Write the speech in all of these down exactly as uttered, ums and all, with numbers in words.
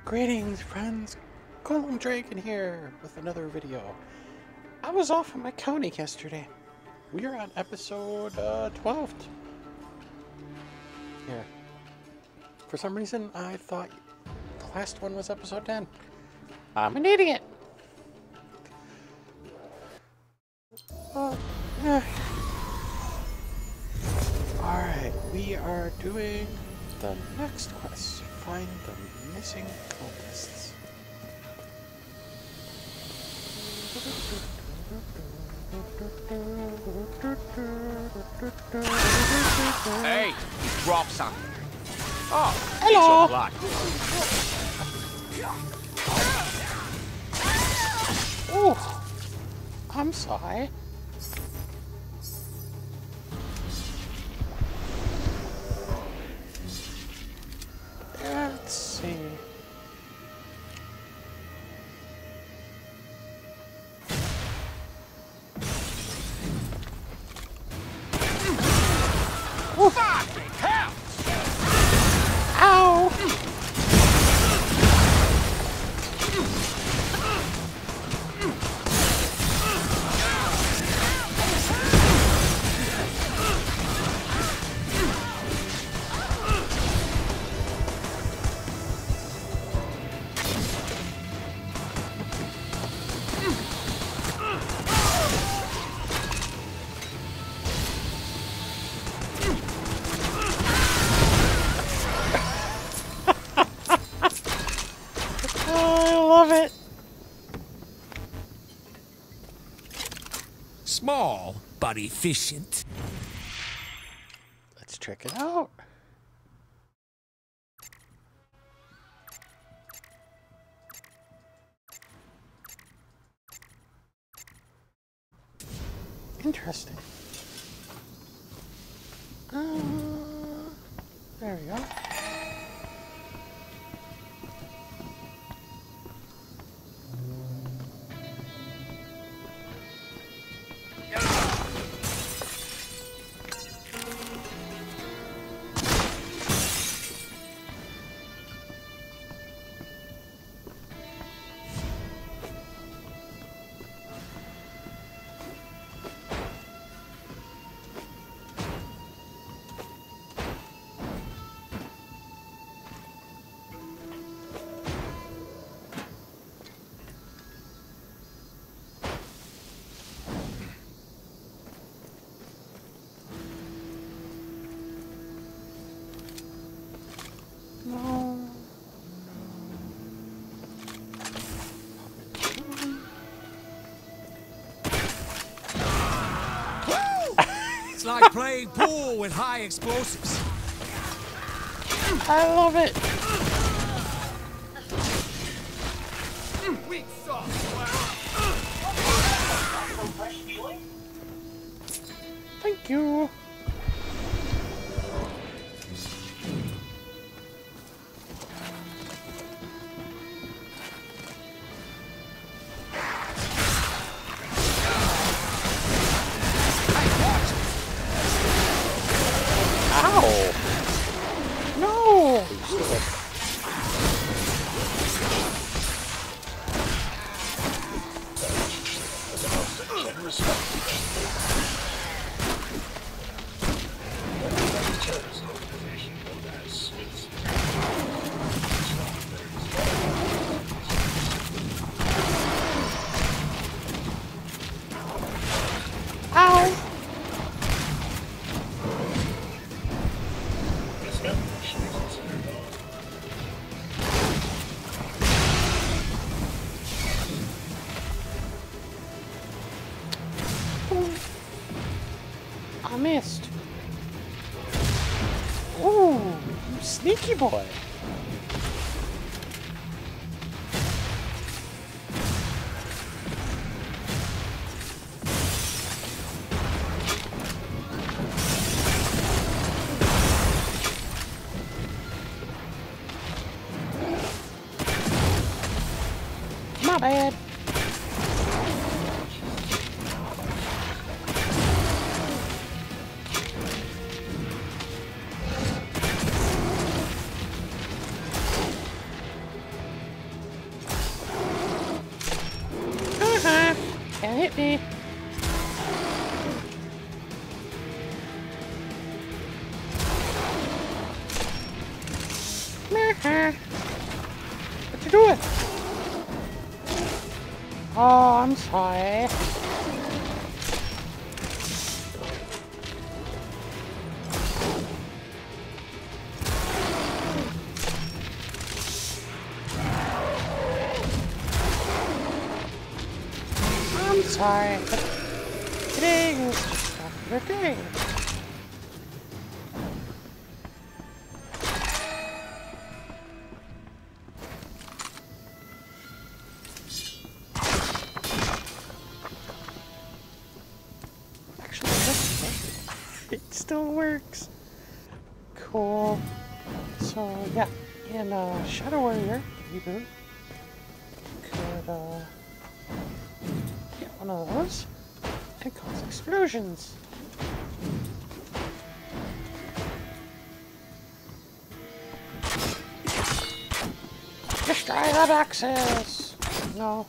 Greetings, friends. GolemDragon here with another video. I was off at my county yesterday. We are on episode uh, twelve. Here. For some reason, I thought the last one was episode ten. I'm an idiot. Uh, eh. Alright, we are doing the next quest. Find the missing cultists. Hey, drop something. Oh, hello. Oh, I'm sorry. Let's see. Oof. Help! Ow! I love it. Small, but efficient. Let's check it out. Interesting. Uh, there we go. No. It's like playing pool with high explosives. I love it. Weak sauce. Thank you. Ow! No! Ow! I missed. Ooh, you sneaky boy. My bad. hit me. What you doing? Oh, I'm sorry. I'm sorry, but today is just not your day. Actually, it still works. Cool. So yeah, in uh, Shadow Warrior reboot, could uh. one of those and cause explosions. Destroy the boxes! No.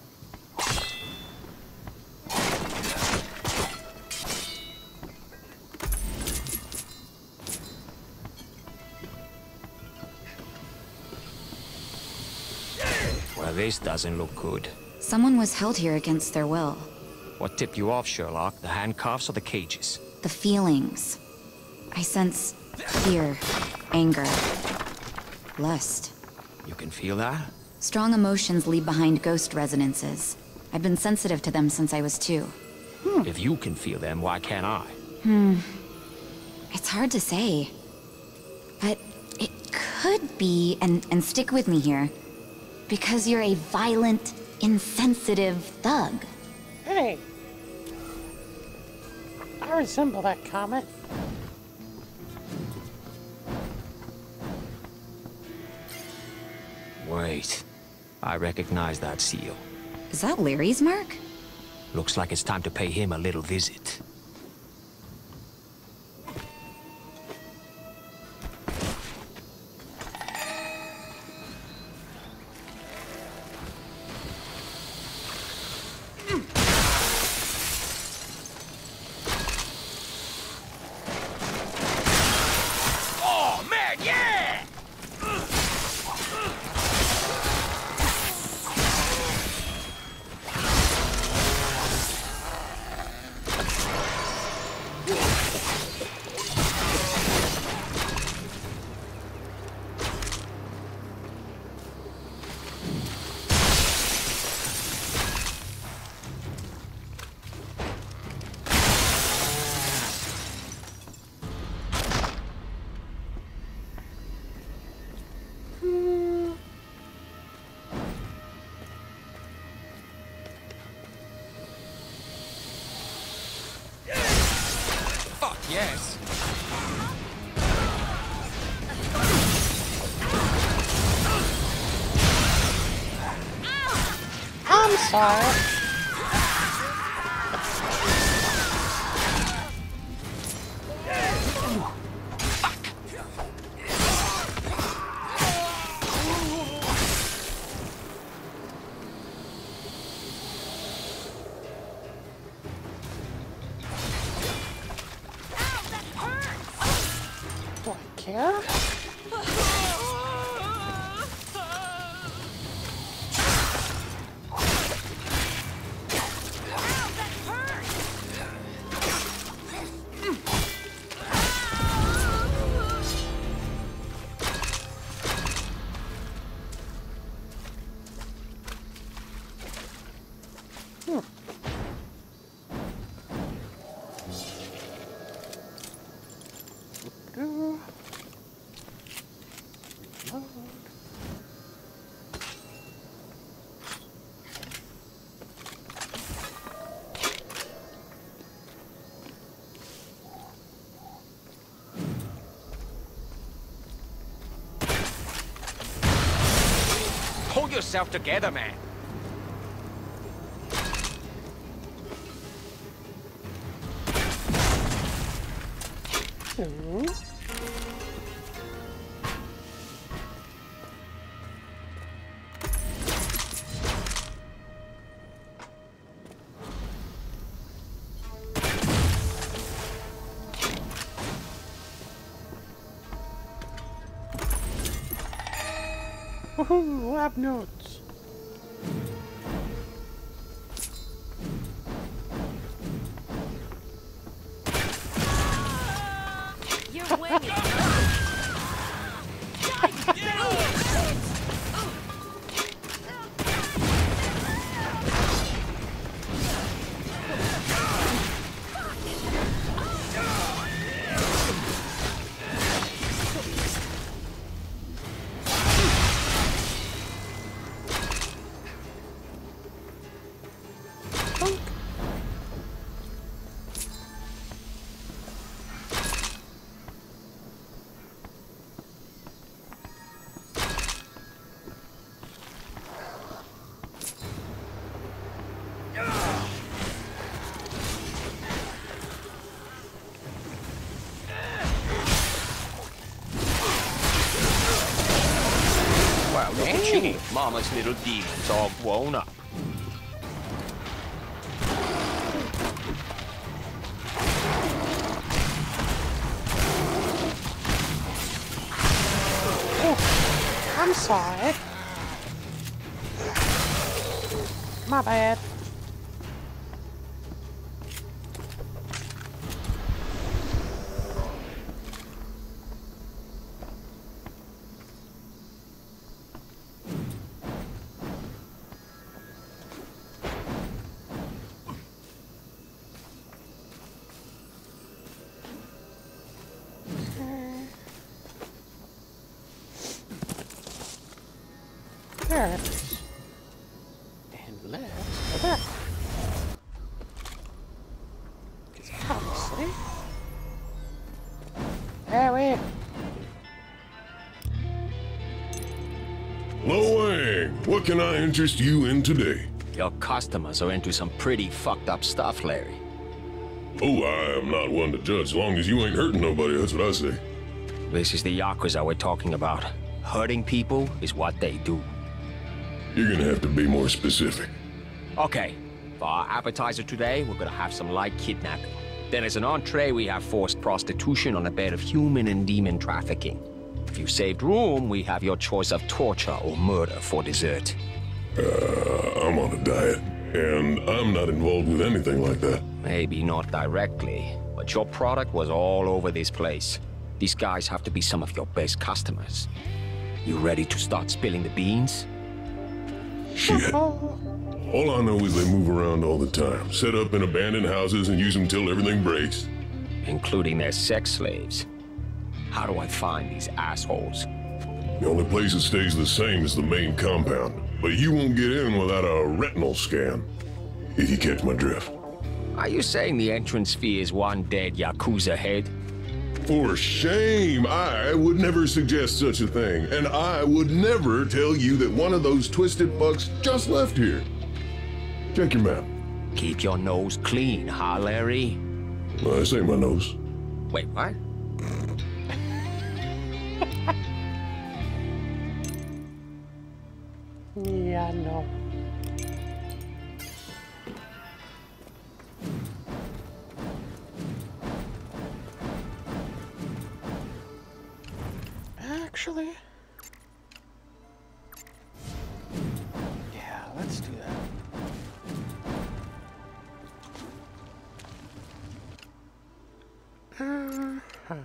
Well, this doesn't look good. Someone was held here against their will. What tipped you off, Sherlock? The handcuffs or the cages? The feelings. I sense fear, anger, lust. You can feel that? Strong emotions leave behind ghost resonances. I've been sensitive to them since I was two. Hmm. If you can feel them, why can't I? Hmm. It's hard to say. But it could be, and, and stick with me here, because you're a violent, insensitive thug. Hey! I resemble that comment. Wait. I recognize that seal. Is that Larry's mark? Looks like it's time to pay him a little visit. Oh, man, yeah! Fuck yes. I'm sorry. Do I care? Hmm. Do. Load. Hold yourself together, man. Hmm. Woohoo! Lab notes. You're winning. Wow, look at you. Mama's little demons all grown up. Oh, I'm sorry. My bad. There it is. And let's go back. Because obviously... There we Lo Wang, what can I interest you in today? Your customers are into some pretty fucked up stuff, Larry. Oh, I am not one to judge, as long as you ain't hurting nobody, that's what I say. This is the Yakuza we're talking about. Hurting people is what they do. You're gonna have to be more specific. Okay, for our appetizer today, we're gonna have some light kidnapping. Then as an entree, we have forced prostitution on a bed of human and demon trafficking. If you saved room, we have your choice of torture or murder for dessert. Uh, I'm on a diet, and I'm not involved with anything like that. Maybe not directly, but your product was all over this place. These guys have to be some of your best customers. You ready to start spilling the beans? Shit. All I know is they move around all the time, set up in abandoned houses and use them till everything breaks. Including their sex slaves. How do I find these assholes? The only place that stays the same is the main compound, but you won't get in without a retinal scan, if you catch my drift. Are you saying the entrance fee is one dead Yakuza head? For shame! I would never suggest such a thing, and I would never tell you that one of those twisted fucks just left here. Check your map. Keep your nose clean, huh, Larry? Well, this ain't my nose. Wait, what? Yeah, no. Actually... Yeah, let's do that. Uh-huh.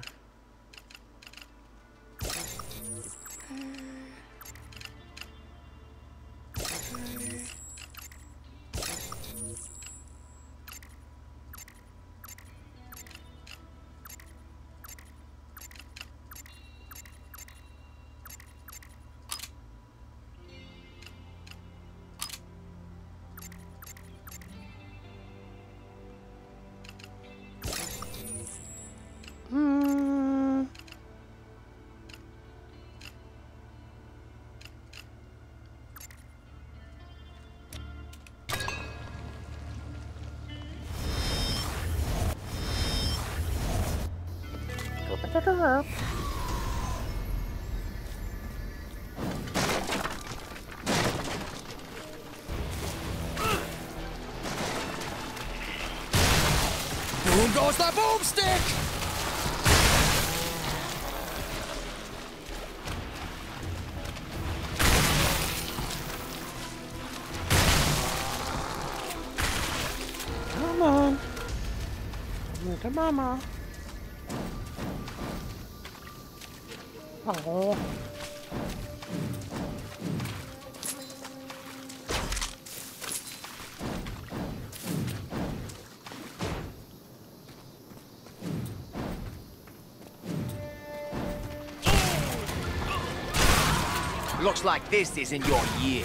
Hmm. Derp. Boom goes the boomstick! to Mama. Oh. Looks like this isn't your year.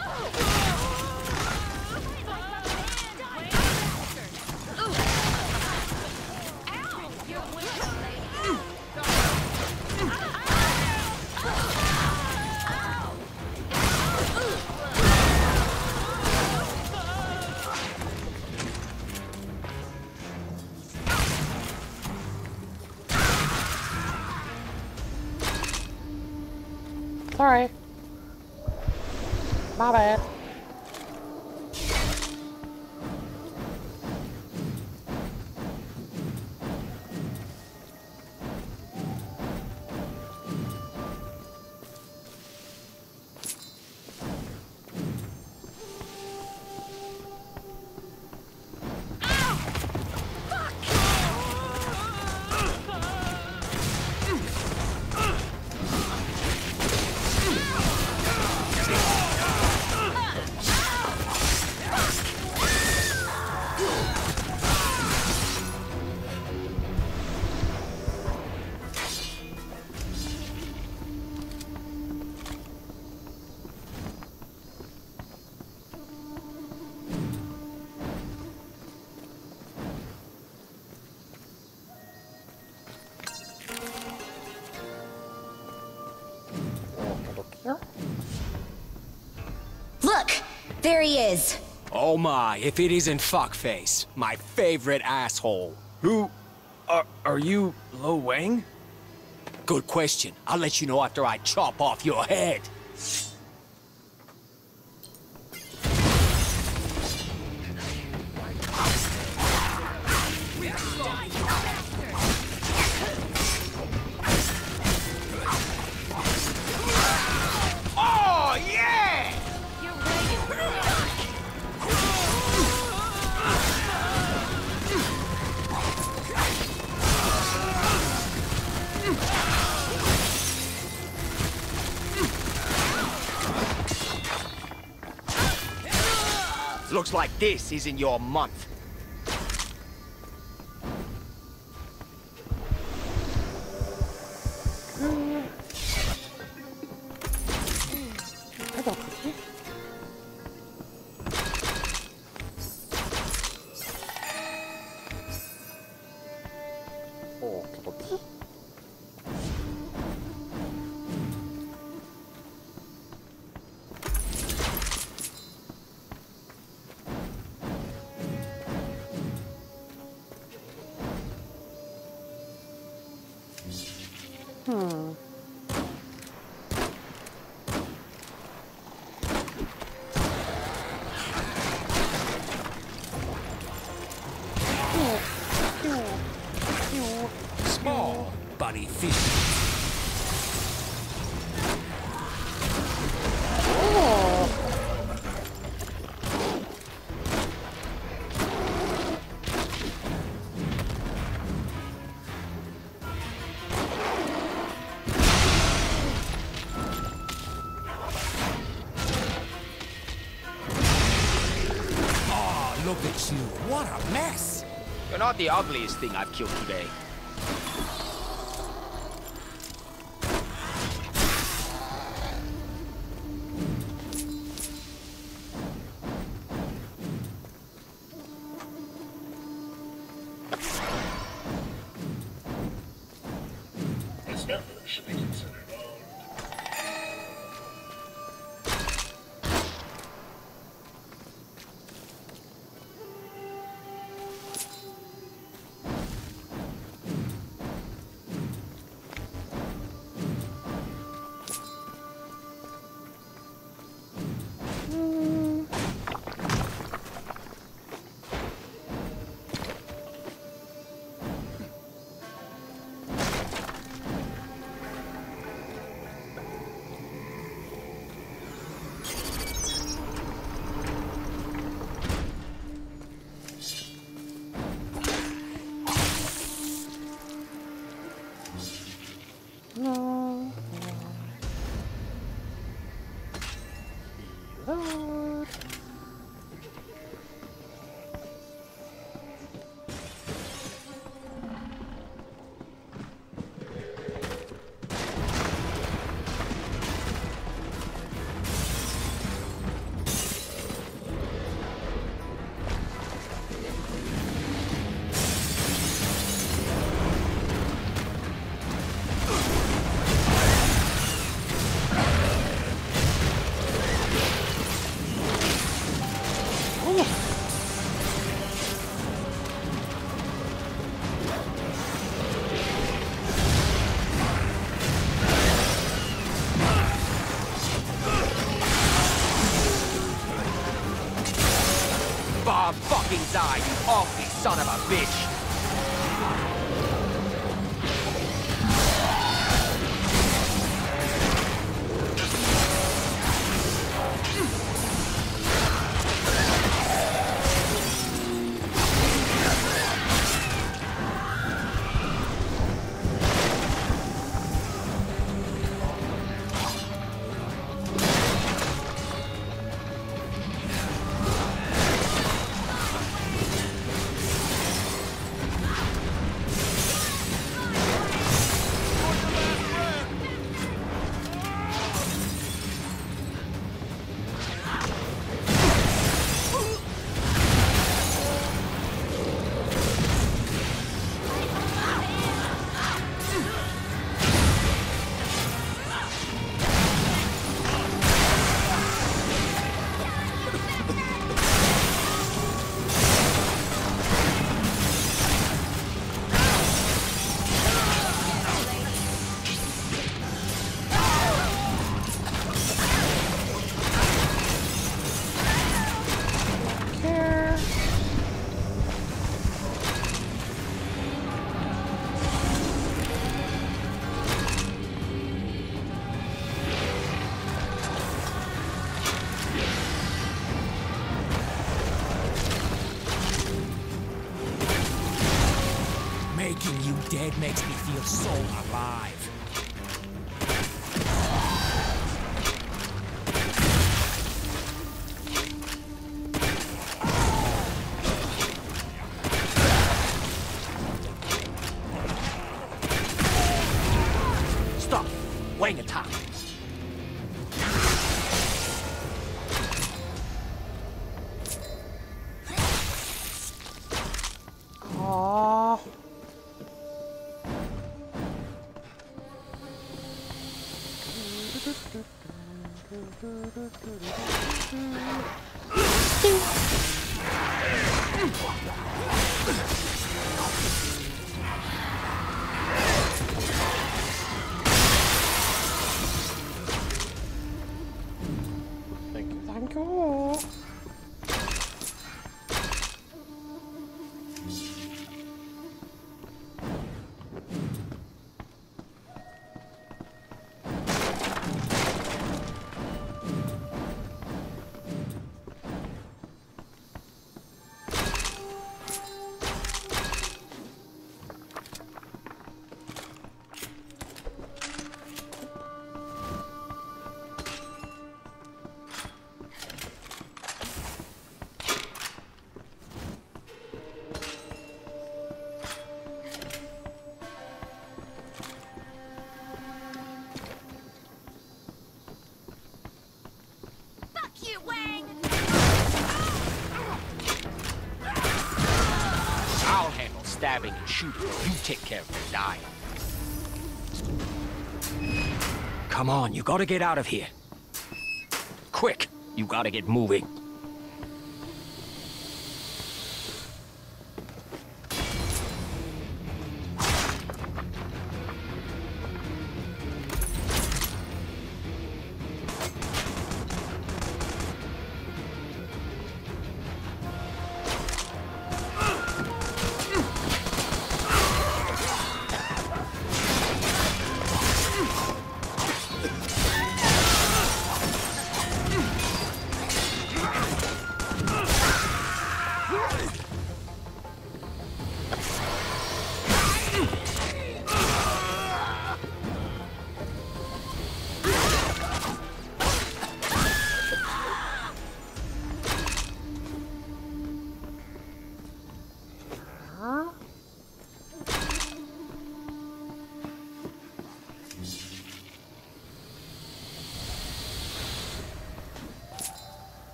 Sorry. My bad. Look! There he is! Oh my, if it isn't Fuckface, my favorite asshole. Who are, are you, Lo Wang? Good question. I'll let you know after I chop off your head. Oh, yeah! Looks like this isn't your month. Hello, Cookie. Okay, okay. Hmm. Small, but efficient. Oh, look at you. What a mess. You're not the ugliest thing I've killed today. Its members should be considered owned. Reload. Bob fucking die, you ugly son of a bitch! Making you dead makes me feel so alive. Stop! Wait a time. Aww. Thank you, thank you. You, Wang! I'll handle stabbing and shooting. You take care of the dying. Come on, you gotta get out of here. Quick, you gotta get moving.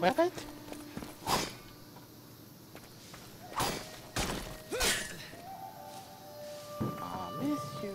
what? I miss you.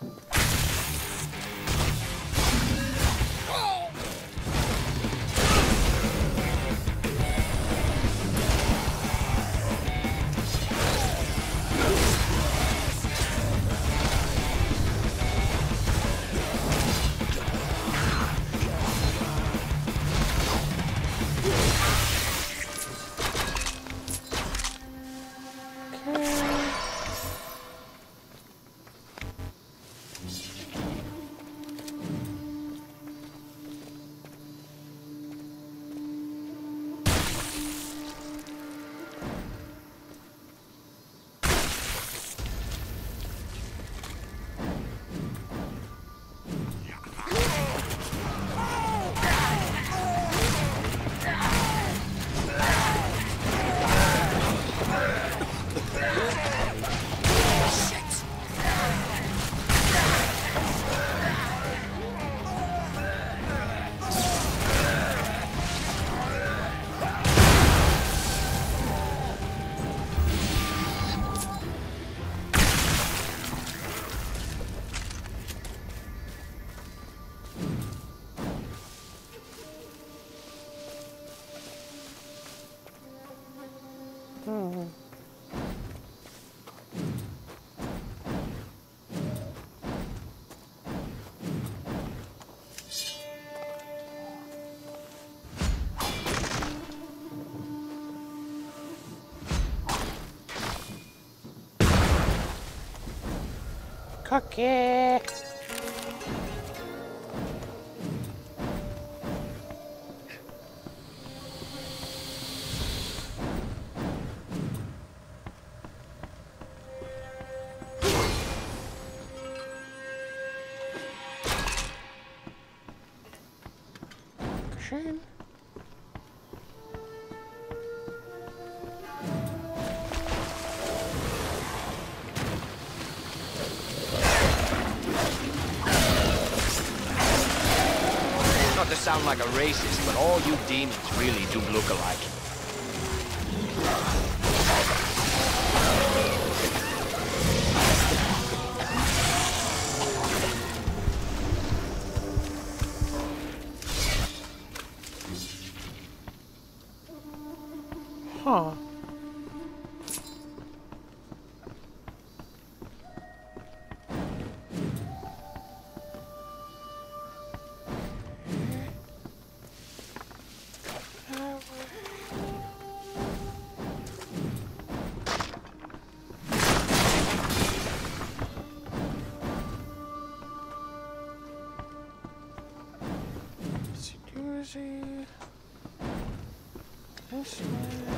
Hmm. Cookie. Schön. Not to sound like a racist, but all you demons really do look alike. Huh. Doozy. This way.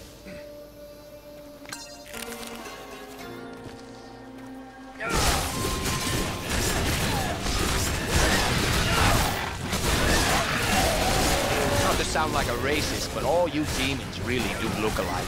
Not to sound like a racist, but all you demons really do look alike.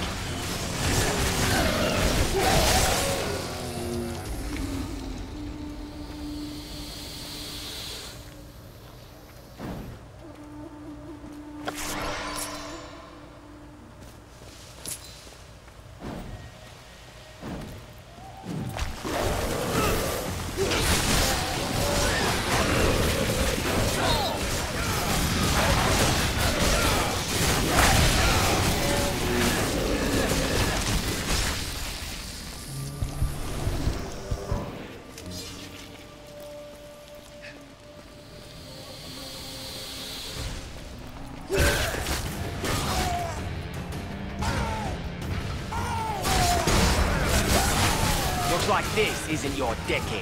Looks like this isn't your decade.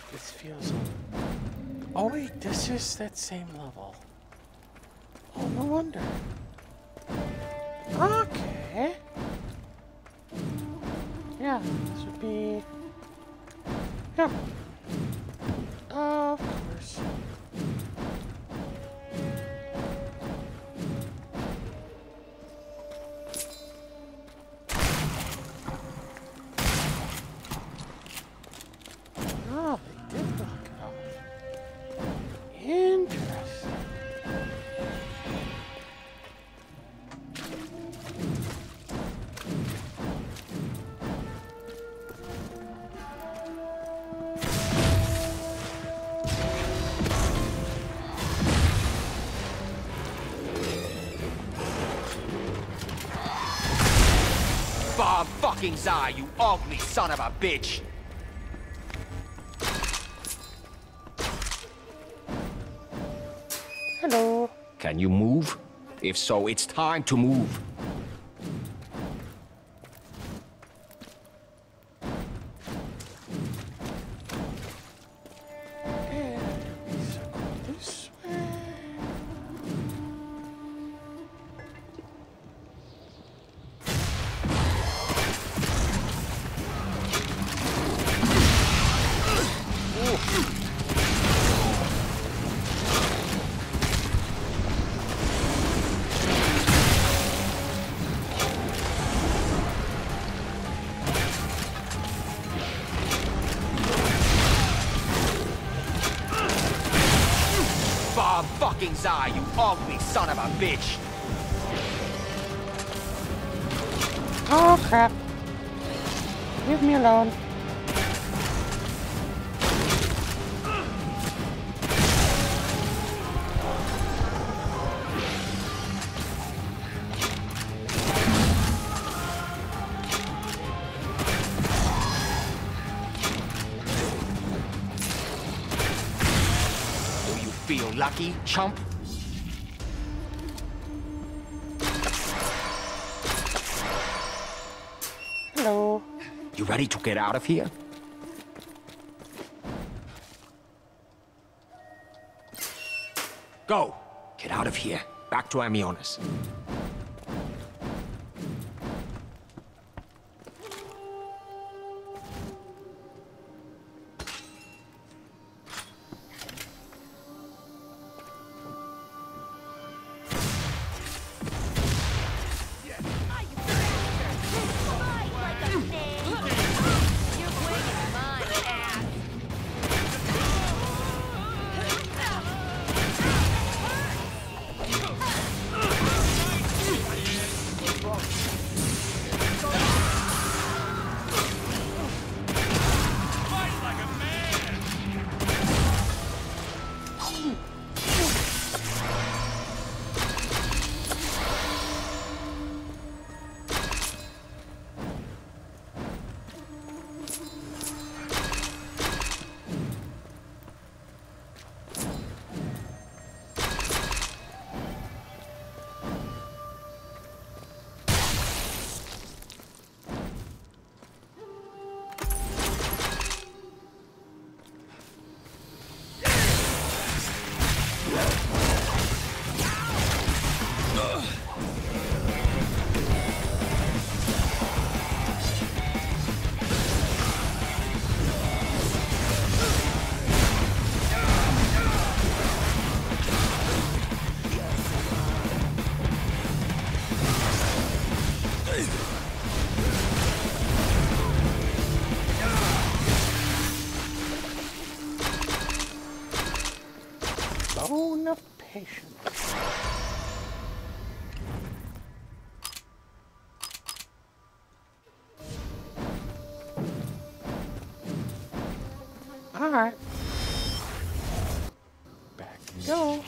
This feels... Oh wait, this is that same level. Oh, no wonder. Okay. Yeah, this would be... Yep. Of course. Oh, they did block it off. Interesting. Bob fucking Zai, you ugly son of a bitch! Hello. Can you move? If so, it's time to move. And we circle this way. Bob fucking Zai, you ugly son of a bitch! Oh crap. Leave me alone. Do you feel lucky, chump? Hello. You ready to get out of here? Go! Get out of here. Back to Amionis. Bone of patience. All right. Back we go.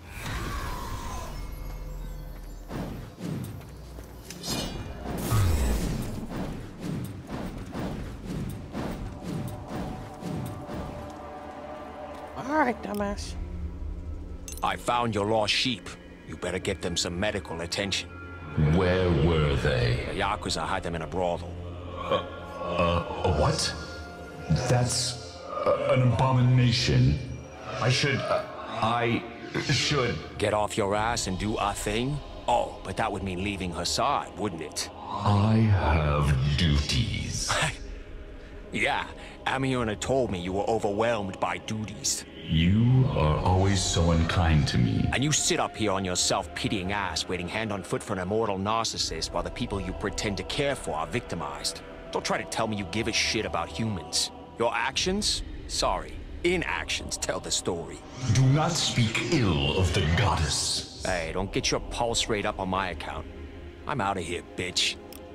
All right, dumbass. I found your lost sheep. You better get them some medical attention. Where were they? The Yakuza had them in a brothel. Uh, what? That's uh, an abomination. I should... Uh, I should... Get off your ass and do a thing? Oh, but that would mean leaving her side, wouldn't it? I have duties. Yeah, Amiona told me you were overwhelmed by duties. You are always so unkind to me. And you sit up here on your self-pitying ass waiting hand on foot for an immortal narcissist while the people you pretend to care for are victimized. Don't try to tell me you give a shit about humans. Your actions? Sorry. Inactions tell the story. Do not speak ill of the goddess. Hey, don't get your pulse rate up on my account. I'm out of here, bitch.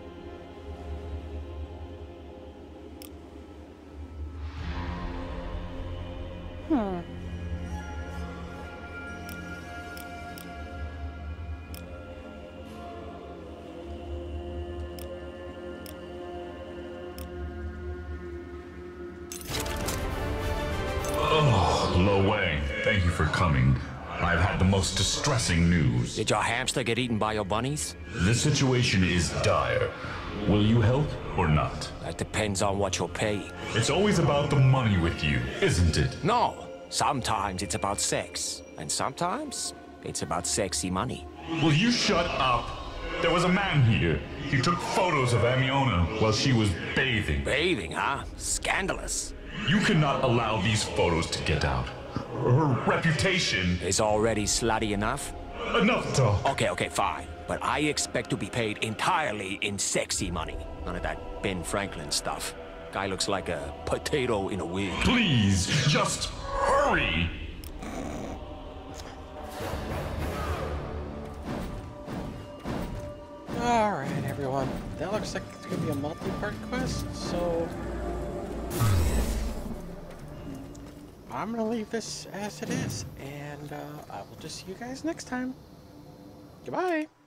Hmm. Oh, Lo Wang, thank you for coming. I've had the most distressing news. Did your hamster get eaten by your bunnies? The situation is dire. Will you help or not? That depends on what you'll pay. It's always about the money with you, isn't it? No, sometimes it's about sex. And sometimes it's about sexy money. Will you shut up? There was a man here. He took photos of Amiona while she was bathing. Bathing, huh? Scandalous. You cannot allow these photos to get out. Her reputation Is already slutty enough? Enough talk. Okay, okay, fine. But I expect to be paid entirely in sexy money. None of that Ben Franklin stuff. Guy looks like a potato in a wig. Please, just hurry. Alright, everyone. That looks like it's going to be a multi-part quest, so... I'm going to leave this as it is, and uh, I will just see you guys next time. Goodbye!